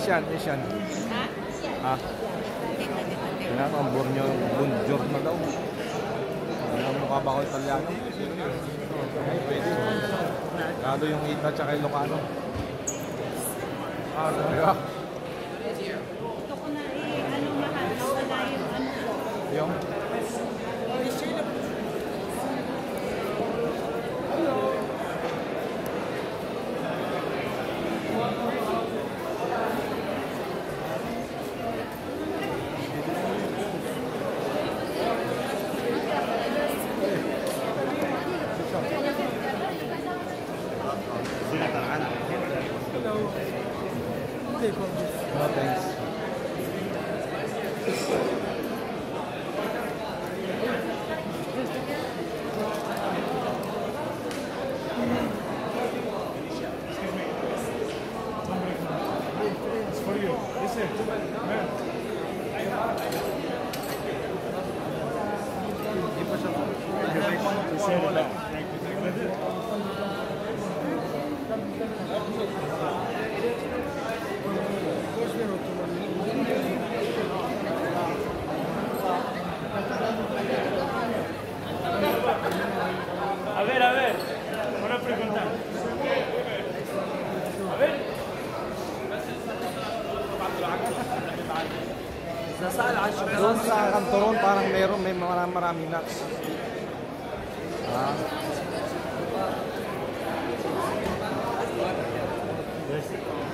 Asian. Ha? Ah. Kailangan ang bonjour na daw. Ang mukha ba ako Italiano? Ay, pwede. Kado yung Ita tsaka Ilocano. Ah, diba? Gusto ko na ano mahal, wala yung ano. Yung? No, thanks. It's for you. Listen, man. A ver, una pregunta. A ver. Doon sa kantoron parang may marami nuts. Ah.